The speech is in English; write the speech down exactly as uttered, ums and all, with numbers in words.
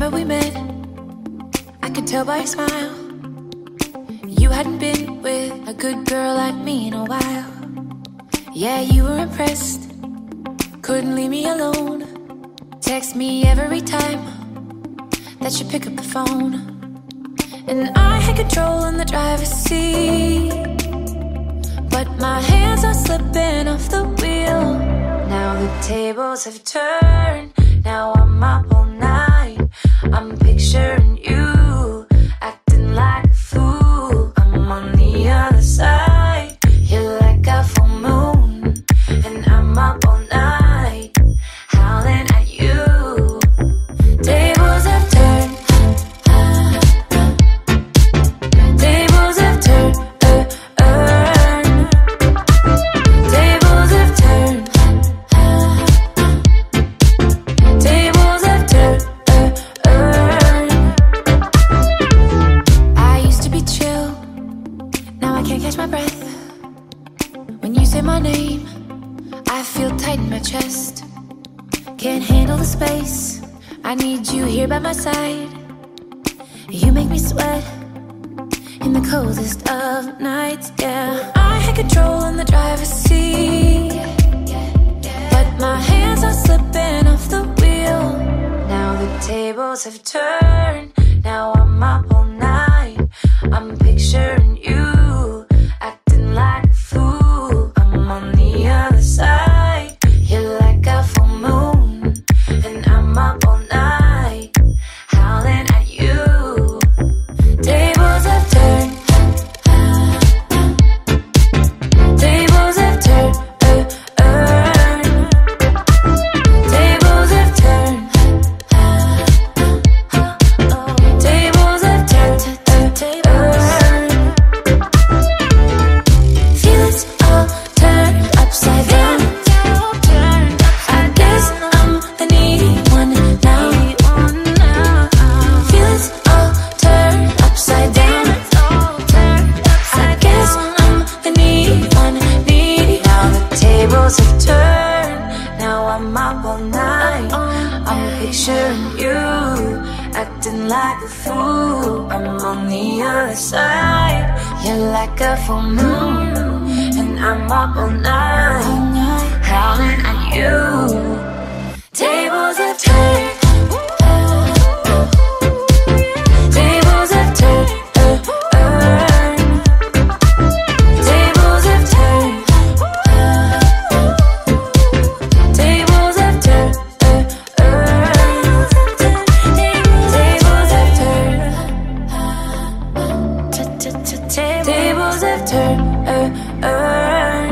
that we met, I could tell by your smile you hadn't been with a good girl like me in a while. Yeah, you were impressed, couldn't leave me alone. Text me every time that you pick up the phone. And I had control in the driver's seat, but my hands are slipping off the wheel. Now the tables have turned, now I'm up all night. I'm picturing you acting like a fool. I'm on the other side, you're like a full moon, and I'm up all night, howling at you. Tables have turned, tables have turned, uh, uh. Tables have turned, tables have turned, uh, uh. I used to be chill, now I can't catch my breath. When you say my name, I feel tight in my chest. Can't handle the space, I need you here by my side. You make me sweat in the coldest of nights, yeah. I had control in the driver's seat, but my hands are slipping off the wheel. Now the tables have turned, now I'm up all night. I'm picturing you acting like a fool. I'm on the other side, you're like a full moon, and I'm up all night, howling at you. Tables have turned, tables have turned, uh, uh. Tables have turned, tables have turned, uh, uh. Feelings all turned upside down. I guess I'm the needy one now. Feelings all turned upside down. I guess I'm the needy one, needy. Now the tables have turned, now I'm up all night. I'm picturing you acting like a fool. I'm on the other side, you're like a full moon, and I'm up all night, howling at you. Tables have turned, tables have turned, uh, uh. Tables have turned, tables have turned, uh, uh. Tables have turned, tables have turned, uh, uh.